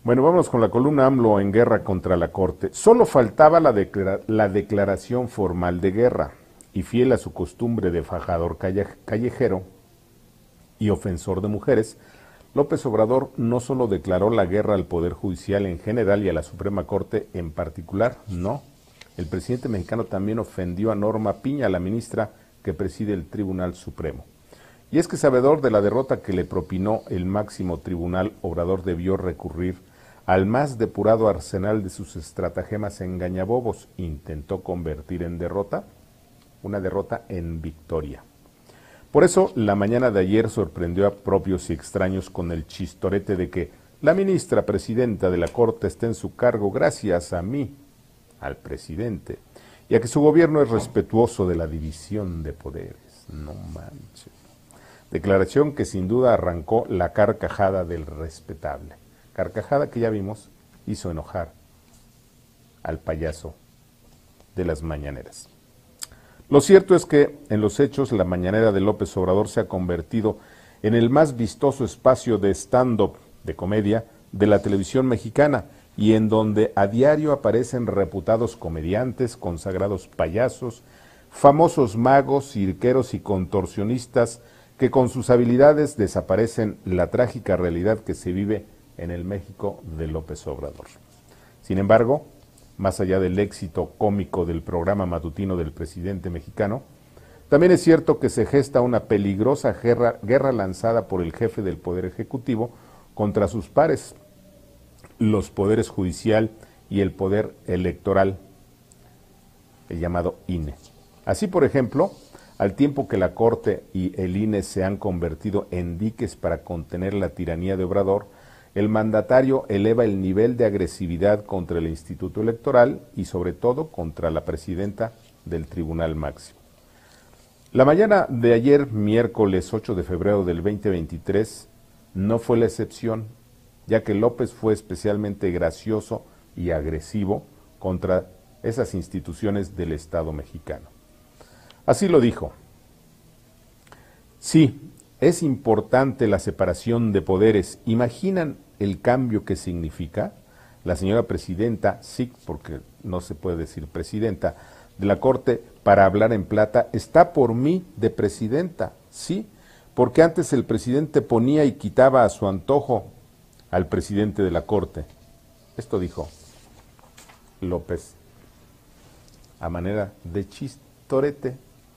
Bueno, vamos con la columna AMLO en guerra contra la Corte. Solo faltaba la declaración formal de guerra, y fiel a su costumbre de fajador callejero y ofensor de mujeres, López Obrador no solo declaró la guerra al Poder Judicial en general y a la Suprema Corte en particular, no. El presidente mexicano también ofendió a Norma Piña, la ministra que preside el Tribunal Supremo. Y es que, sabedor de la derrota que le propinó el máximo tribunal, Obrador debió recurrir al más depurado arsenal de sus estratagemas engañabobos. Intentó convertir en derrota una derrota en victoria. Por eso, la mañana de ayer sorprendió a propios y extraños con el chistorete de que la ministra presidenta de la Corte está en su cargo gracias a mí, al presidente, y a que su gobierno es respetuoso de la división de poderes. No manches. Declaración que sin duda arrancó la carcajada del respetable. Carcajada que ya vimos hizo enojar al payaso de las mañaneras. Lo cierto es que, en los hechos, la mañanera de López Obrador se ha convertido en el más vistoso espacio de stand-up, de comedia, de la televisión mexicana, y en donde a diario aparecen reputados comediantes, consagrados payasos, famosos magos, cirqueros y contorsionistas que con sus habilidades desaparecen la trágica realidad que se vive en el México de López Obrador. Sin embargo, más allá del éxito cómico del programa matutino del presidente mexicano, también es cierto que se gesta una peligrosa guerra lanzada por el jefe del Poder Ejecutivo contra sus pares, los poderes judicial y el poder electoral, el llamado INE. Así, por ejemplo, al tiempo que la Corte y el INE se han convertido en diques para contener la tiranía de Obrador, el mandatario eleva el nivel de agresividad contra el Instituto Electoral y sobre todo contra la presidenta del Tribunal Máximo. La mañana de ayer, miércoles 8 de febrero del 2023, no fue la excepción, ya que López fue especialmente gracioso y agresivo contra esas instituciones del Estado mexicano. Así lo dijo: sí, es importante la separación de poderes. ¿Imaginan el cambio que significa? La señora presidenta, sí, porque no se puede decir presidenta, de la Corte, para hablar en plata, está por mí de presidenta, sí, porque antes el presidente ponía y quitaba a su antojo al presidente de la Corte. Esto dijo López a manera de chistorete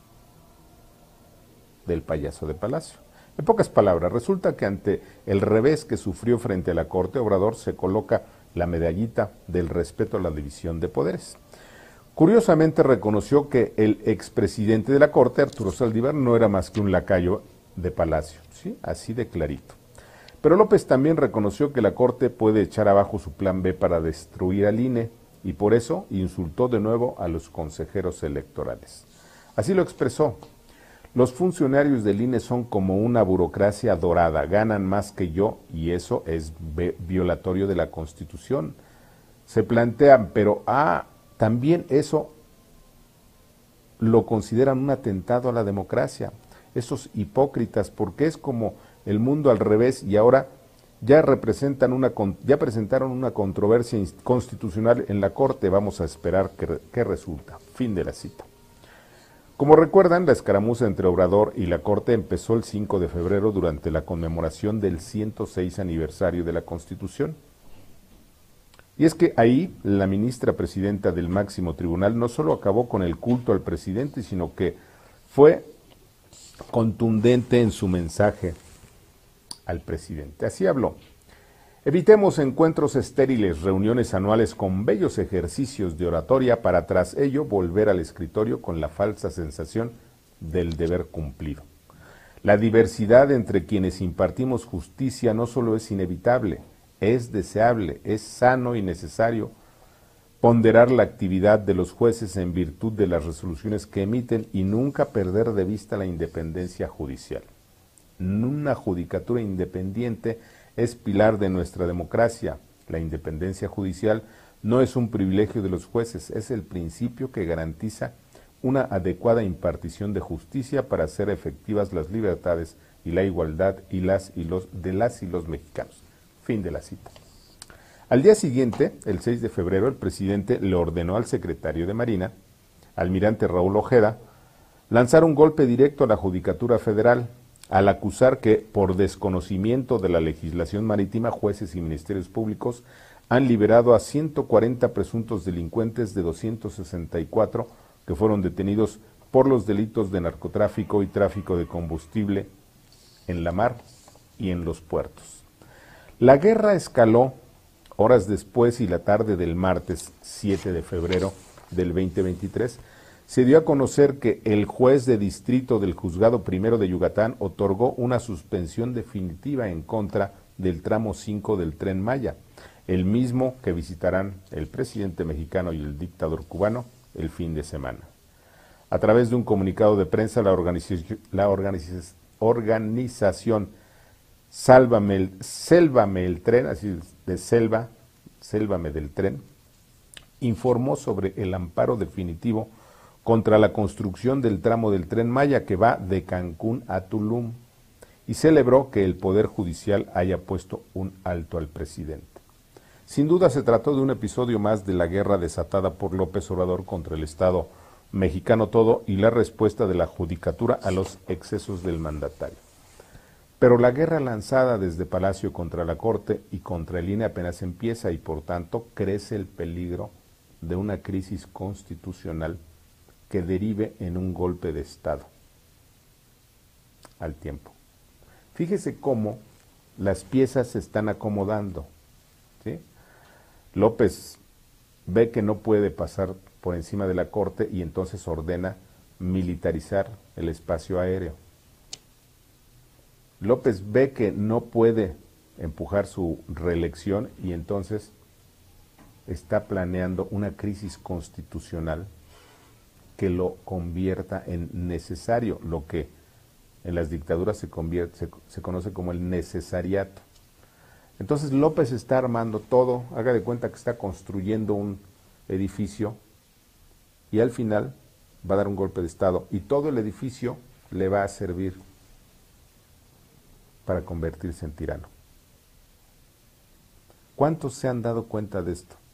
del payaso de Palacio. En pocas palabras, resulta que ante el revés que sufrió frente a la Corte, Obrador se coloca la medallita del respeto a la división de poderes. Curiosamente reconoció que el expresidente de la Corte, Arturo Saldívar, no era más que un lacayo de Palacio, ¿sí? Así de clarito. Pero López también reconoció que la Corte puede echar abajo su plan B para destruir al INE y por eso insultó de nuevo a los consejeros electorales. Así lo expresó: los funcionarios del INE son como una burocracia dorada, ganan más que yo y eso es violatorio de la Constitución. Se plantean, pero también eso lo consideran un atentado a la democracia. Esos hipócritas, porque es como el mundo al revés y ahora ya presentaron una controversia constitucional en la Corte. Vamos a esperar qué resulta. Fin de la cita. Como recuerdan, la escaramuza entre Obrador y la Corte empezó el 5 de febrero durante la conmemoración del 106 aniversario de la Constitución. Y es que ahí la ministra presidenta del máximo tribunal no solo acabó con el culto al presidente, sino que fue contundente en su mensaje al presidente. Así habló: evitemos encuentros estériles, reuniones anuales con bellos ejercicios de oratoria para tras ello volver al escritorio con la falsa sensación del deber cumplido. La diversidad entre quienes impartimos justicia no solo es inevitable, es deseable, es sano y necesario ponderar la actividad de los jueces en virtud de las resoluciones que emiten y nunca perder de vista la independencia judicial. Una judicatura independiente es pilar de nuestra democracia. La independencia judicial no es un privilegio de los jueces, es el principio que garantiza una adecuada impartición de justicia para hacer efectivas las libertades y la igualdad de las y los mexicanos. Fin de la cita. Al día siguiente, el 6 de febrero, el presidente le ordenó al secretario de Marina, almirante Raúl Ojeda, lanzar un golpe directo a la Judicatura Federal, al acusar que, por desconocimiento de la legislación marítima, jueces y ministerios públicos han liberado a 140 presuntos delincuentes de 264 que fueron detenidos por los delitos de narcotráfico y tráfico de combustible en la mar y en los puertos. La guerra escaló horas después y la tarde del martes 7 de febrero del 2023, se dio a conocer que el juez de distrito del Juzgado Primero de Yucatán otorgó una suspensión definitiva en contra del tramo 5 del Tren Maya, el mismo que visitarán el presidente mexicano y el dictador cubano el fin de semana. A través de un comunicado de prensa, la organización Sélvame el Tren, así de Sélvame del Tren, informó sobre el amparo definitivo contra la construcción del tramo del Tren Maya que va de Cancún a Tulum y celebró que el Poder Judicial haya puesto un alto al presidente. Sin duda se trató de un episodio más de la guerra desatada por López Obrador contra el Estado mexicano todo y la respuesta de la judicatura a los excesos del mandatario. Pero la guerra lanzada desde Palacio contra la Corte y contra el INE apenas empieza y por tanto crece el peligro de una crisis constitucional que derive en un golpe de Estado al tiempo. Fíjese cómo las piezas se están acomodando, ¿sí? López ve que no puede pasar por encima de la Corte y entonces ordena militarizar el espacio aéreo. López ve que no puede empujar su reelección y entonces está planeando una crisis constitucional que lo convierta en necesario, lo que en las dictaduras se conoce como el necesariato. Entonces López está armando todo, haga de cuenta que está construyendo un edificio y al final va a dar un golpe de Estado y todo el edificio le va a servir para convertirse en tirano. ¿Cuántos se han dado cuenta de esto?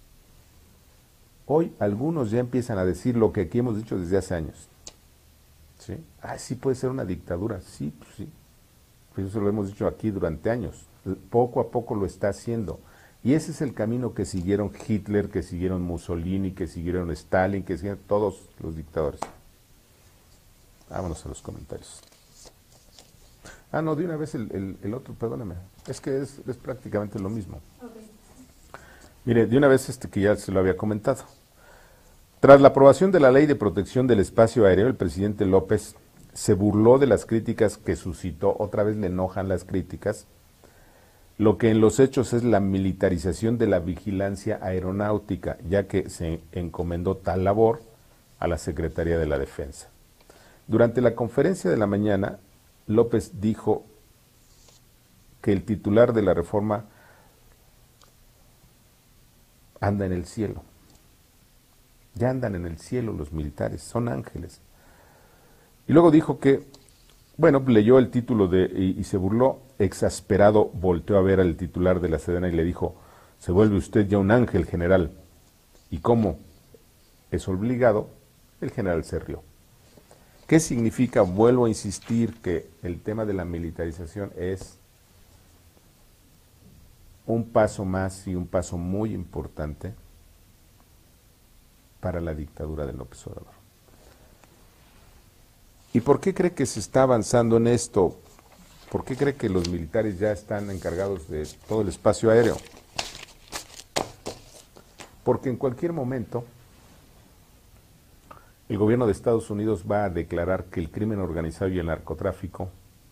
Hoy algunos ya empiezan a decir lo que aquí hemos dicho desde hace años. ¿Sí? Sí puede ser una dictadura, sí, pues sí. Pues eso lo hemos dicho aquí durante años. Poco a poco lo está haciendo. Y ese es el camino que siguieron Hitler, que siguieron Mussolini, que siguieron Stalin, que siguieron todos los dictadores. Vámonos a los comentarios. No, de una vez el otro, perdóname. Es que es prácticamente lo mismo. Okay. Mire, de una vez que ya se lo había comentado. Tras la aprobación de la Ley de Protección del Espacio Aéreo, el presidente López se burló de las críticas que suscitó, otra vez le enojan las críticas, lo que en los hechos es la militarización de la vigilancia aeronáutica, ya que se encomendó tal labor a la Secretaría de la Defensa. Durante la conferencia de la mañana, López dijo que el titular de la reforma anda en el cielo. Ya andan en el cielo los militares, son ángeles. Y luego dijo que, bueno, leyó el título y se burló, exasperado, volteó a ver al titular de la Sedena y le dijo, se vuelve usted ya un ángel, general. Y como es obligado, el general se rió. ¿Qué significa? Vuelvo a insistir que el tema de la militarización es un paso más y un paso muy importante para la dictadura de López Obrador. ¿Y por qué cree que se está avanzando en esto? ¿Por qué cree que los militares ya están encargados de todo el espacio aéreo? Porque en cualquier momento el gobierno de Estados Unidos va a declarar que el crimen organizado y el narcotráfico,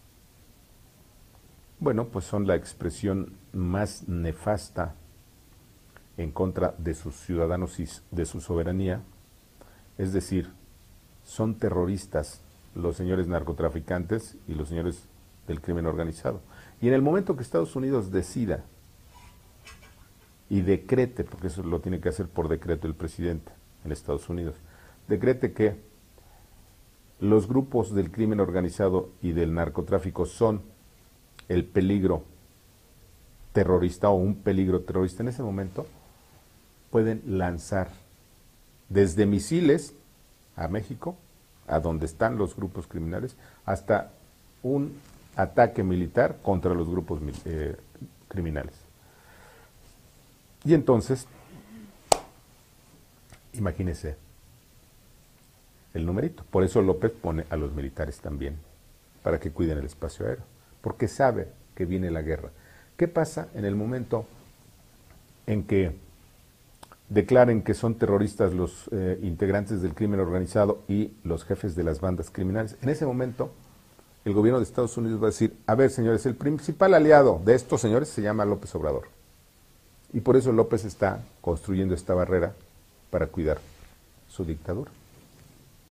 bueno, pues son la expresión más nefasta en contra de sus ciudadanos y de su soberanía, es decir, son terroristas los señores narcotraficantes y los señores del crimen organizado. Y en el momento que Estados Unidos decida y decrete, porque eso lo tiene que hacer por decreto el presidente en Estados Unidos, decrete que los grupos del crimen organizado y del narcotráfico son el peligro terrorista o un peligro terrorista, en ese momento pueden lanzar desde misiles a México, a donde están los grupos criminales, hasta un ataque militar contra los grupos criminales. Y entonces, imagínese el numerito. Por eso López pone a los militares también, para que cuiden el espacio aéreo, porque sabe que viene la guerra. ¿Qué pasa en el momento en que declaren que son terroristas los integrantes del crimen organizado y los jefes de las bandas criminales? En ese momento, el gobierno de Estados Unidos va a decir, a ver, señores, el principal aliado de estos señores se llama López Obrador. Y por eso López está construyendo esta barrera para cuidar su dictadura.